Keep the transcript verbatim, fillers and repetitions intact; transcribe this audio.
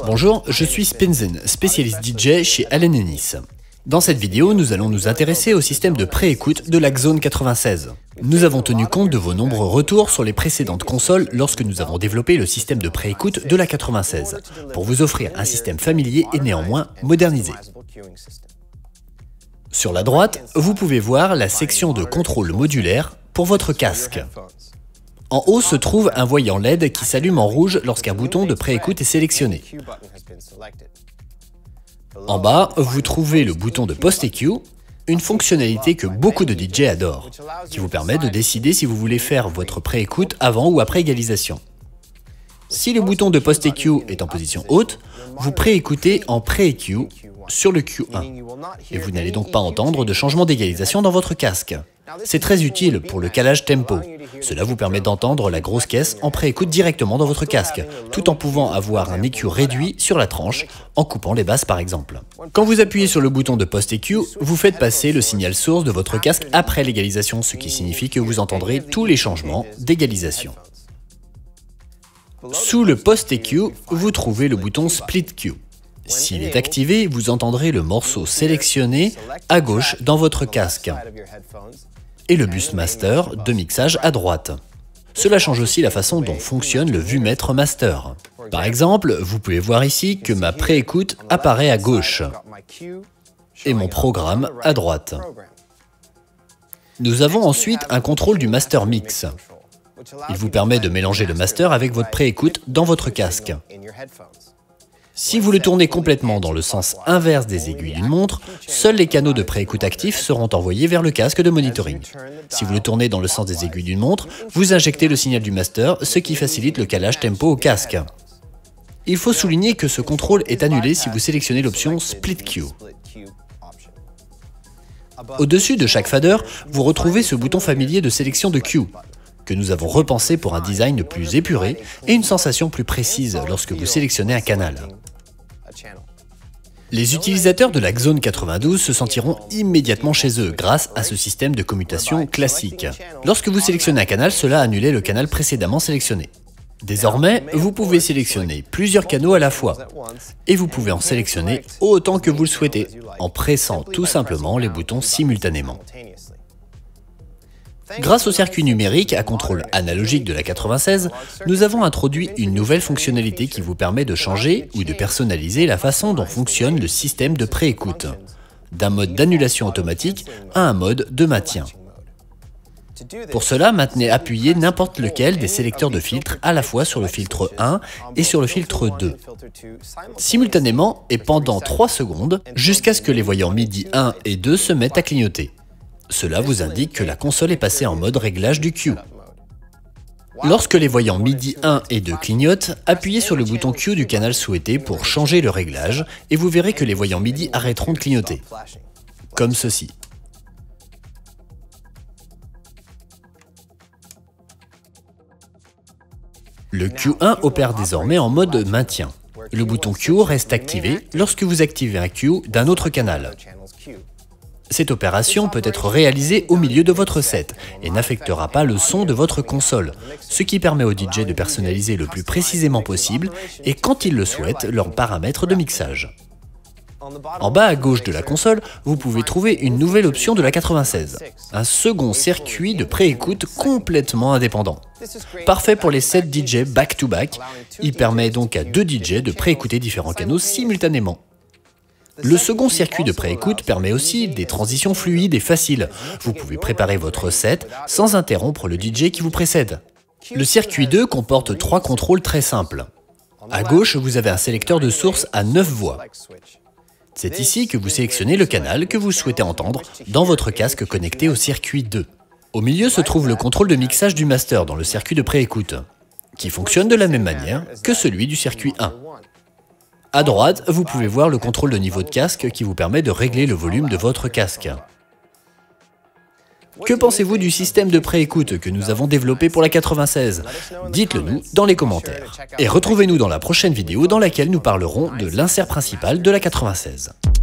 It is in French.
Bonjour, je suis Spenzen, spécialiste D J chez Allen Ennis. Dans cette vidéo, nous allons nous intéresser au système de pré-écoute de la Xone quatre-vingt-seize. Nous avons tenu compte de vos nombreux retours sur les précédentes consoles lorsque nous avons développé le système de pré-écoute de la quatre-vingt-seize, pour vous offrir un système familier et néanmoins modernisé. Sur la droite, vous pouvez voir la section de contrôle modulaire pour votre casque. En haut se trouve un voyant L E D qui s'allume en rouge lorsqu'un bouton de pré-écoute est sélectionné. En bas, vous trouvez le bouton de Post E Q, une fonctionnalité que beaucoup de D J adorent, qui vous permet de décider si vous voulez faire votre pré-écoute avant ou après égalisation. Si le bouton de Post E Q est en position haute, vous pré-écoutez en pré-E Q sur le Q un, et vous n'allez donc pas entendre de changement d'égalisation dans votre casque. C'est très utile pour le calage tempo. Cela vous permet d'entendre la grosse caisse en pré-écoute directement dans votre casque, tout en pouvant avoir un E Q réduit sur la tranche, en coupant les basses par exemple. Quand vous appuyez sur le bouton de Post E Q, vous faites passer le signal source de votre casque après l'égalisation, ce qui signifie que vous entendrez tous les changements d'égalisation. Sous le Post E Q, vous trouvez le bouton Split Q. S'il est activé, vous entendrez le morceau sélectionné à gauche dans votre casque et le bus master de mixage à droite. Cela change aussi la façon dont fonctionne le vumètre master. Par exemple, vous pouvez voir ici que ma pré-écoute apparaît à gauche et mon programme à droite. Nous avons ensuite un contrôle du master mix. Il vous permet de mélanger le master avec votre pré-écoute dans votre casque. Si vous le tournez complètement dans le sens inverse des aiguilles d'une montre, seuls les canaux de pré-écoute actifs seront envoyés vers le casque de monitoring. Si vous le tournez dans le sens des aiguilles d'une montre, vous injectez le signal du master, ce qui facilite le calage tempo au casque. Il faut souligner que ce contrôle est annulé si vous sélectionnez l'option Split Q. Au-dessus de chaque fader, vous retrouvez ce bouton familier de sélection de Q, que nous avons repensé pour un design plus épuré et une sensation plus précise lorsque vous sélectionnez un canal. Les utilisateurs de la Xone quatre-vingt-douze se sentiront immédiatement chez eux grâce à ce système de commutation classique. Lorsque vous sélectionnez un canal, cela annulait le canal précédemment sélectionné. Désormais, vous pouvez sélectionner plusieurs canaux à la fois, et vous pouvez en sélectionner autant que vous le souhaitez, en pressant tout simplement les boutons simultanément. Grâce au circuit numérique à contrôle analogique de la quatre-vingt-seize, nous avons introduit une nouvelle fonctionnalité qui vous permet de changer ou de personnaliser la façon dont fonctionne le système de pré-écoute, d'un mode d'annulation automatique à un mode de maintien. Pour cela, maintenez appuyé n'importe lequel des sélecteurs de filtres à la fois sur le filtre un et sur le filtre deux, simultanément et pendant trois secondes, jusqu'à ce que les voyants MIDI un et deux se mettent à clignoter. Cela vous indique que la console est passée en mode réglage du Q. Lorsque les voyants MIDI un et deux clignotent, appuyez sur le bouton Q du canal souhaité pour changer le réglage et vous verrez que les voyants MIDI arrêteront de clignoter, comme ceci. Le Q un opère désormais en mode maintien. Le bouton Q reste activé lorsque vous activez un Q d'un autre canal. Cette opération peut être réalisée au milieu de votre set et n'affectera pas le son de votre console, ce qui permet aux D J de personnaliser le plus précisément possible et, quand ils le souhaitent, leurs paramètres de mixage. En bas à gauche de la console, vous pouvez trouver une nouvelle option de la quatre-vingt-seize, un second circuit de pré-écoute complètement indépendant. Parfait pour les sets D J back-to-back, il permet donc à deux D J de pré-écouter différents canaux simultanément. Le second circuit de pré-écoute permet aussi des transitions fluides et faciles. Vous pouvez préparer votre set sans interrompre le D J qui vous précède. Le circuit deux comporte trois contrôles très simples. À gauche, vous avez un sélecteur de source à neuf voix. C'est ici que vous sélectionnez le canal que vous souhaitez entendre dans votre casque connecté au circuit deux. Au milieu se trouve le contrôle de mixage du master dans le circuit de pré-écoute, qui fonctionne de la même manière que celui du circuit un. À droite, vous pouvez voir le contrôle de niveau de casque qui vous permet de régler le volume de votre casque. Que pensez-vous du système de pré-écoute que nous avons développé pour la quatre-vingt-seize? Dites-le nous dans les commentaires. Et retrouvez-nous dans la prochaine vidéo dans laquelle nous parlerons de l'insert principal de la quatre-vingt-seize.